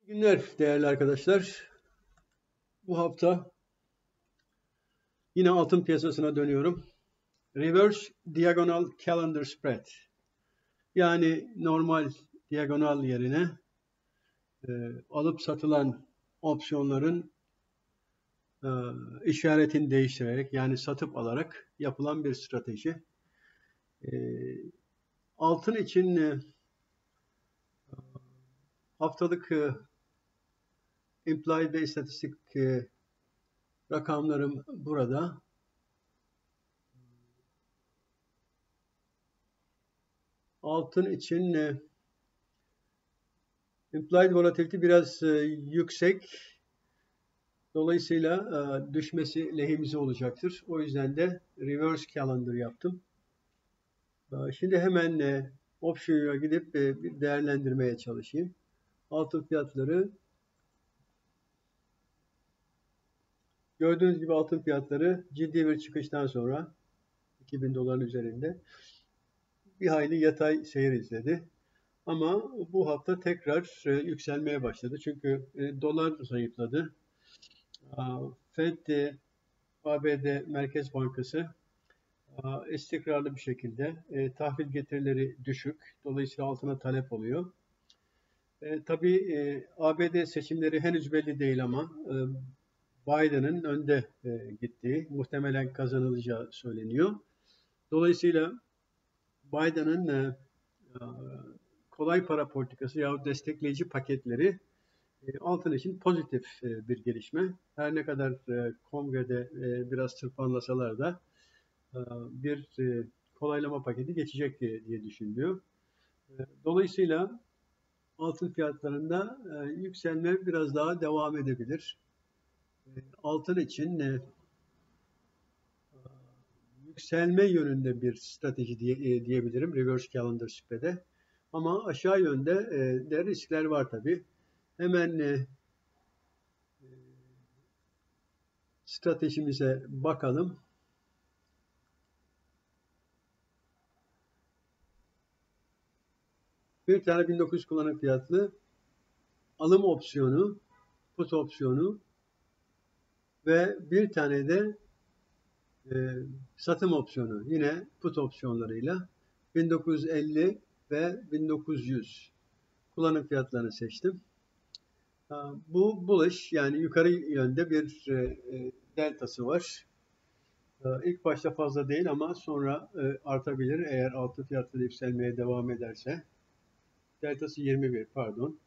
Günler değerli arkadaşlar. Bu hafta yine altın piyasasına dönüyorum. Reverse Diagonal Calendar Spread. Yani normal diagonal yerine alıp satılan opsiyonların işaretini değiştirerek yani satıp alarak yapılan bir strateji. Altın için haftalık implied ve istatistik rakamlarım burada. Altın için implied volatility biraz yüksek. Dolayısıyla düşmesi lehimize olacaktır. O yüzden de reverse calendar yaptım. Şimdi hemen option'a gidip bir değerlendirmeye çalışayım. Altın fiyatları gördüğünüz gibi altın fiyatları ciddi bir çıkıştan sonra 2000 doların üzerinde bir hayli yatay seyir izledi. Ama bu hafta tekrar yükselmeye başladı. Çünkü dolar zayıfladı. Fed, ABD Merkez Bankası istikrarlı bir şekilde tahvil getirileri düşük. Dolayısıyla altına talep oluyor. Tabii ABD seçimleri henüz belli değil ama Biden'ın önde gittiği, muhtemelen kazanılacağı söyleniyor. Dolayısıyla Biden'ın kolay para politikası yahut destekleyici paketleri altın için pozitif bir gelişme. Her ne kadar kongrede biraz tırpanlasalar da bir kolaylama paketi geçecek diye düşünülüyor. Dolayısıyla altın fiyatlarında yükselme biraz daha devam edebilir. Altın için yükselme yönünde bir strateji diyebilirim reverse calendar spread'e. Ama aşağı yönde de riskler var tabii. Hemen stratejimize bakalım. Bir tane 1900 kullanım fiyatlı alım opsiyonu, put opsiyonu ve bir tane de satım opsiyonu. Yine put opsiyonlarıyla 1950 ve 1900 kullanım fiyatlarını seçtim. Bu bullish yani yukarı yönde bir deltası var. İlk başta fazla değil ama sonra artabilir eğer altın fiyatları yükselmeye devam ederse. Deltası 21 pardon.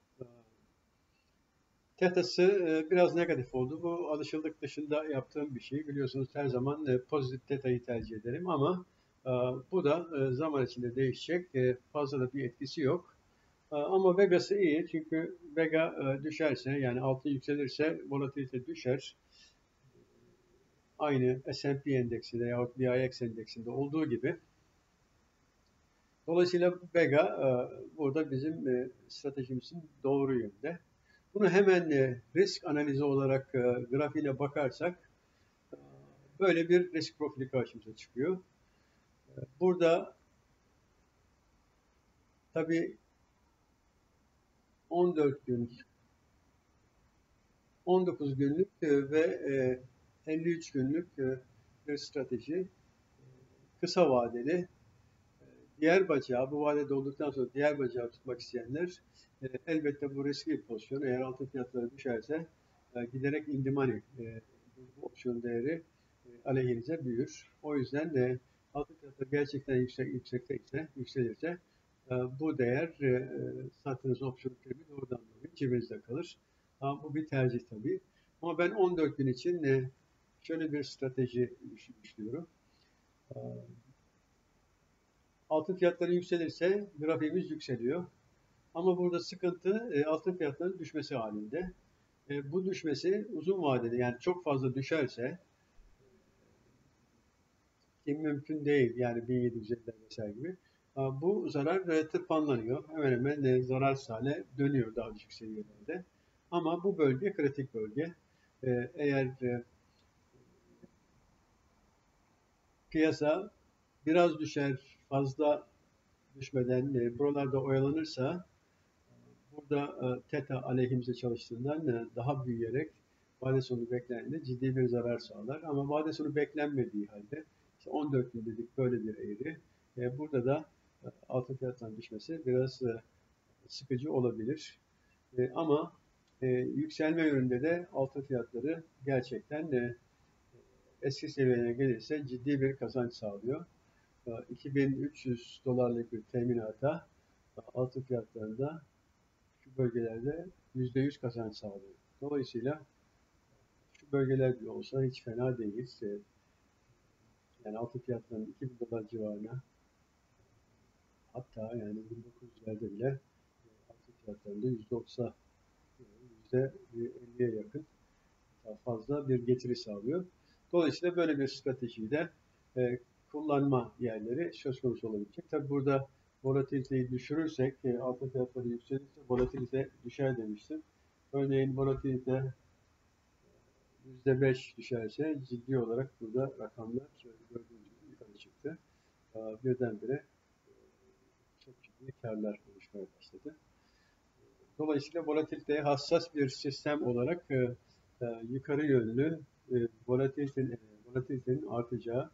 Teta'sı biraz negatif oldu. Bu alışıldık dışında yaptığım bir şey. Biliyorsunuz her zaman pozitif teta'yı tercih ederim ama bu da zaman içinde değişecek. Fazla da bir etkisi yok. Ama Vega'sı iyi çünkü Vega düşerse yani altın yükselirse volatilite düşer. Aynı S&P endeksinde yahut VIX endeksinde olduğu gibi. Dolayısıyla Vega burada bizim stratejimizin doğru yönde. Bunu hemen risk analizi olarak grafiğine bakarsak böyle bir risk profili karşımıza çıkıyor. Burada tabii 14 gün, 19 günlük ve 53 günlük bir strateji. Kısa vadeli. Diğer bacağı, bu vadede olduktan sonra diğer bacağı tutmak isteyenler elbette bu riskli bir pozisyon. Eğer altın fiyatları düşerse giderek in the money bu opsiyon değeri aleyhinize büyür. O yüzden de altın fiyatları gerçekten yükselirse bu değer sattığınız opsiyon primi doğrudan cebinizde kalır. Bu bir tercih tabii. Ama ben 14 gün için şöyle bir strateji düşünüyorum. Altın fiyatları yükselirse grafiğimiz yükseliyor. Ama burada sıkıntı altın fiyatlarının düşmesi halinde. Bu düşmesi uzun vadede yani çok fazla düşerse ki mümkün değil yani 1750 vesaire gibi. Bu zarar tırpanlanıyor. Hemen hemen zararsız hale dönüyor daha düşük seviyelerde. Ama bu bölge kritik bölge. Eğer piyasa biraz düşer, fazla düşmeden buralarda oyalanırsa burada teta aleyhimize çalıştığından daha büyüyerek vade sonu beklendiğinde ciddi bir zarar sağlar. Ama vade sonu beklenmediği halde işte 14 gün dedik böyle bir eğri. Burada da altın fiyatlarının düşmesi biraz sıkıcı olabilir. Ama yükselme yönünde de altın fiyatları gerçekten eski seviyeye gelirse ciddi bir kazanç sağlıyor. 2300 dolarlık bir teminata altın fiyatlarında şu bölgelerde %100 kazanç sağlıyor. Dolayısıyla şu bölgeler bile olsa hiç fena değil. Yani altın fiyatlarının 2000 dolar civarına, hatta yani 1900'lerde bile altın fiyatlarında %30'a, %50'ye yakın daha fazla bir getiri sağlıyor. Dolayısıyla böyle bir stratejiyi de kullanma yerleri söz konusu olabilecek. Tabi burada volatiliteyi düşürürsek, altın fiyatları yükselirse volatilite düşer demiştim. Örneğin volatilite %5 düşerse ciddi olarak burada rakamlar gördüğünüz gibi yukarı çıktı. Birdenbire çok ciddi karlar oluşmaya başladı. Dolayısıyla volatiliteye hassas bir sistem olarak yukarı yönlü volatilitenin artacağı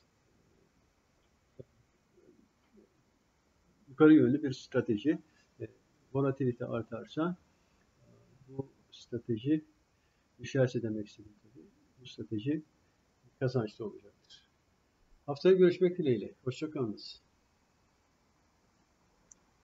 yukarı yönlü bir strateji. Volatilite artarsa bu strateji düşerse demek istedim tabii. Bu strateji kazançlı olacaktır. Haftaya görüşmek dileğiyle. Hoşça kalınız.